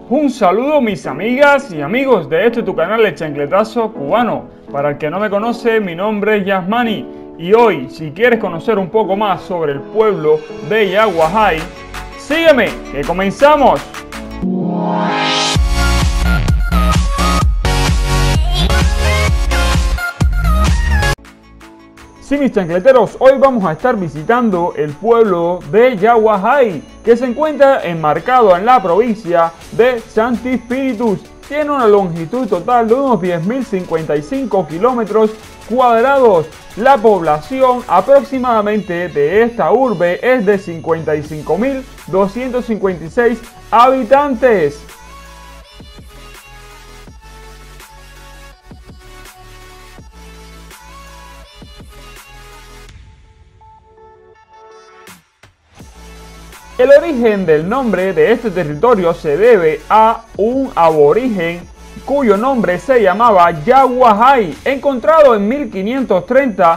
Un saludo mis amigas y amigos de tu canal El Chancletazo Cubano. Para el que no me conoce, mi nombre es Yasmani y hoy, si quieres conocer un poco más sobre el pueblo de Yaguajay, sígueme, que comenzamos. Sí, mis chancleteros, hoy vamos a estar visitando el pueblo de Yaguajay, que se encuentra enmarcado en la provincia de Santi Espíritus. Tiene una longitud total de unos 10.055 kilómetros cuadrados. La población aproximadamente de esta urbe es de 55.256 habitantes. El origen del nombre de este territorio se debe a un aborigen cuyo nombre se llamaba Yaguajay, encontrado en 1530.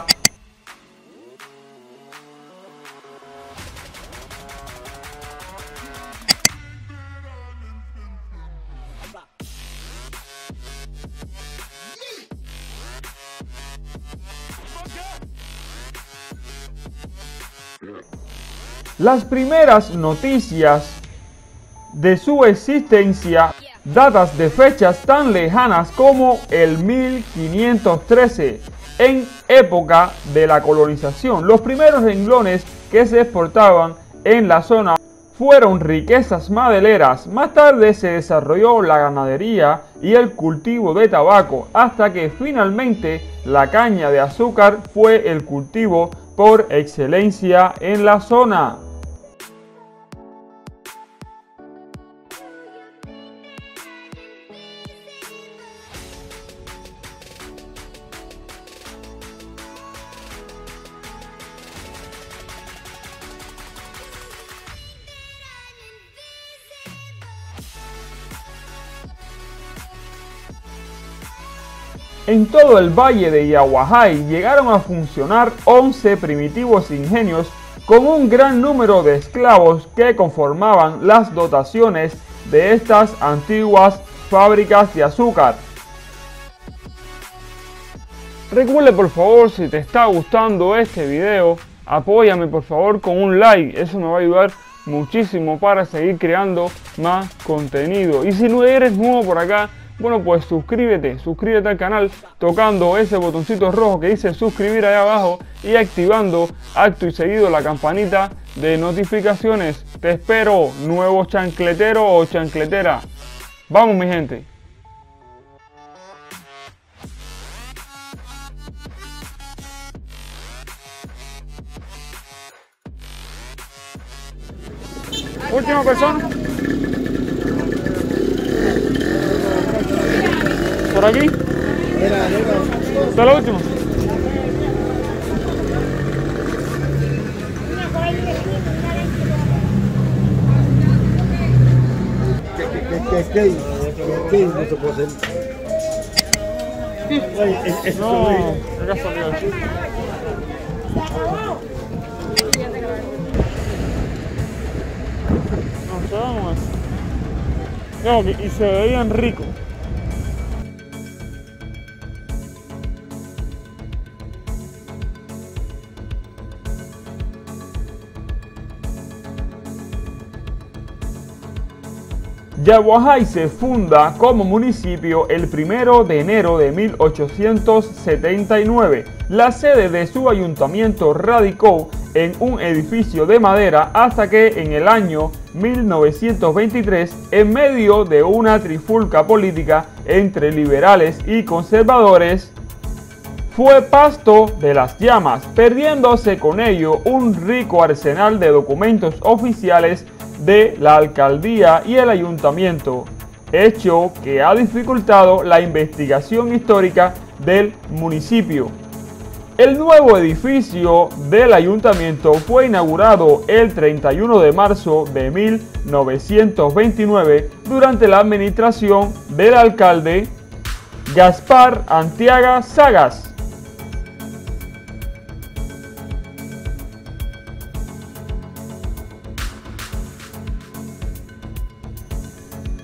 Las primeras noticias de su existencia datas de fechas tan lejanas como el 1513, en época de la colonización. Los primeros renglones que se exportaban en la zona fueron riquezas madeleras. Más tarde se desarrolló la ganadería y el cultivo de tabaco, hasta que finalmente la caña de azúcar fue el cultivo por excelencia en la zona. En todo el valle de Yaguajay llegaron a funcionar 11 primitivos ingenios con un gran número de esclavos que conformaban las dotaciones de estas antiguas fábricas de azúcar. Recuerda por favor, si te está gustando este video, apóyame por favor con un like, eso me va a ayudar muchísimo para seguir creando más contenido. Y si no eres nuevo por acá, bueno, pues suscríbete al canal tocando ese botoncito rojo que dice suscribir allá abajo y activando acto y seguido la campanita de notificaciones. Te espero, nuevo chancletero o chancletera. Vamos mi gente. Última persona. ¿Por aquí? ¿Está la última? ¿Qué no se puede hacer? No, acá salió. No, y se veían ricos. Yaguajay se funda como municipio el 1 de enero de 1879. La sede de su ayuntamiento radicó en un edificio de madera hasta que en el año 1923, en medio de una trifulca política entre liberales y conservadores, fue pasto de las llamas, perdiéndose con ello un rico arsenal de documentos oficiales de la alcaldía y el ayuntamiento, hecho que ha dificultado la investigación histórica del municipio. El nuevo edificio del ayuntamiento fue inaugurado el 31 de marzo de 1929 durante la administración del alcalde Gaspar Antiaga Sagas.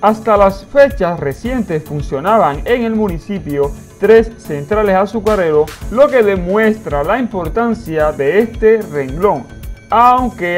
Hasta las fechas recientes funcionaban en el municipio 3 centrales azucareros, lo que demuestra la importancia de este renglón. Aunque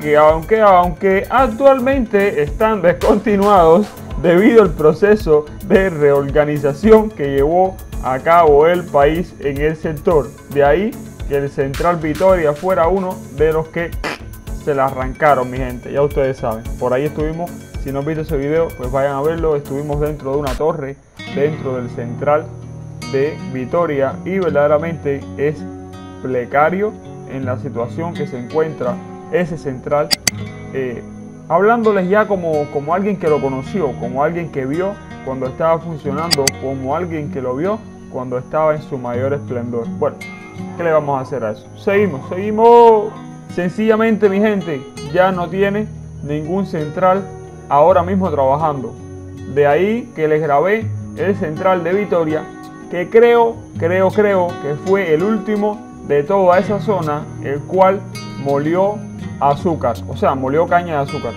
actualmente están descontinuados debido al proceso de reorganización que llevó a cabo el país en el sector. De ahí que el Central Vitoria fuera uno de los que se la arrancaron, mi gente. Ya ustedes saben, por ahí estuvimos. Si no han visto ese video, pues vayan a verlo. Estuvimos dentro de una torre, dentro del Central de Vitoria, y verdaderamente es precario en la situación que se encuentra ese central, hablándoles ya como alguien que lo conoció, como alguien que vio cuando estaba funcionando, como alguien que lo vio cuando estaba en su mayor esplendor. Bueno, ¿qué le vamos a hacer a eso? Seguimos. Sencillamente, mi gente, ya no tiene ningún central ahora mismo trabajando. De ahí que les grabé el Central de Vitoria, que creo que fue el último de toda esa zona, el cual molió azúcar, o sea, molió caña de azúcar.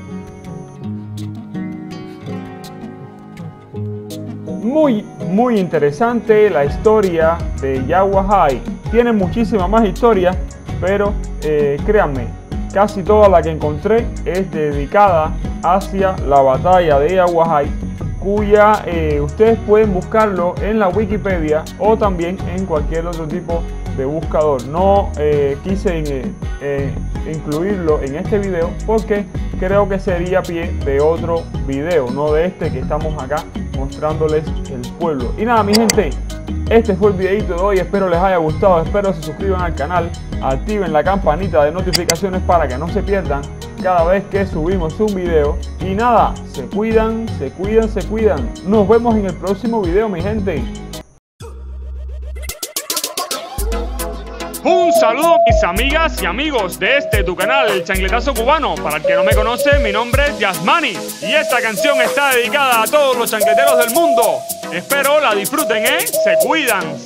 Muy interesante la historia de Yaguajay. Tiene muchísima más historia, pero créanme, casi toda la que encontré es dedicada hacia la batalla de Yaguajay, cuya ustedes pueden buscarlo en la Wikipedia o también en cualquier otro tipo de buscador. No quise incluirlo en este video porque creo que sería pie de otro video, no de este que estamos acá mostrándoles el pueblo. Y nada, mi gente, este fue el videito de hoy. Espero les haya gustado, espero se suscriban al canal, activen la campanita de notificaciones para que no se pierdan cada vez que subimos un video. Y nada, se cuidan. Nos vemos en el próximo video, mi gente. Un saludo, mis amigas y amigos de tu canal, El Chancletazo Cubano. Para el que no me conoce, mi nombre es Yasmani y esta canción está dedicada a todos los chancleteros del mundo. Espero la disfruten, Se cuidan,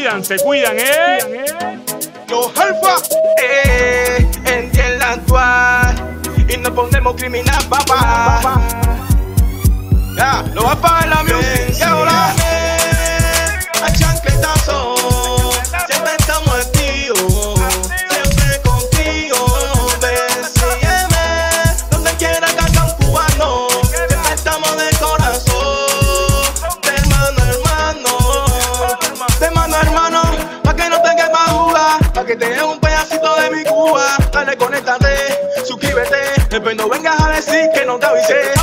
Los alfa, en el actual y nos ponemos criminal, papá. Ya, lo va a pagar la music, ahora al chancletazo. Siempre estamos activos, siempre contigo. BCM, donde quiera que haga un cubano, siempre estamos de corazón. De mano a hermano, pa' que no tengas más jugar, pa' que te dé un pedacito de mi Cuba. Dale, conéctate, suscríbete, después no vengas a decir que no te avisé.